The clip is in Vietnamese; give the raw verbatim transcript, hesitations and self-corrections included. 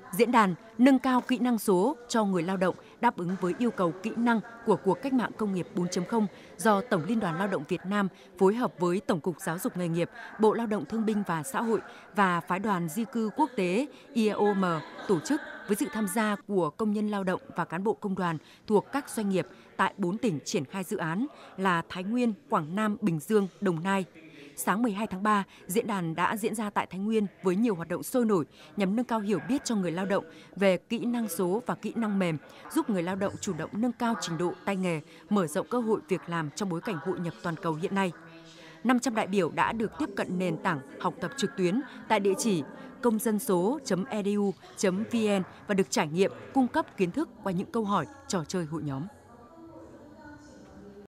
Diễn đàn nâng cao kỹ năng số cho người lao động đáp ứng với yêu cầu kỹ năng của cuộc cách mạng công nghiệp bốn chấm không do Tổng Liên đoàn Lao động Việt Nam phối hợp với Tổng cục Giáo dục nghề nghiệp, Bộ Lao động Thương binh và Xã hội và Phái đoàn di cư quốc tế i o em tổ chức với sự tham gia của công nhân lao động và cán bộ công đoàn thuộc các doanh nghiệp tại bốn tỉnh triển khai dự án là Thái Nguyên, Quảng Nam, Bình Dương, Đồng Nai. Sáng mười hai tháng ba, diễn đàn đã diễn ra tại Thái Nguyên với nhiều hoạt động sôi nổi nhằm nâng cao hiểu biết cho người lao động về kỹ năng số và kỹ năng mềm, giúp người lao động chủ động nâng cao trình độ tay nghề, mở rộng cơ hội việc làm trong bối cảnh hội nhập toàn cầu hiện nay. năm trăm đại biểu đã được tiếp cận nền tảng học tập trực tuyến tại địa chỉ công dân số chấm e d u chấm v n và được trải nghiệm cung cấp kiến thức qua những câu hỏi, trò chơi hội nhóm.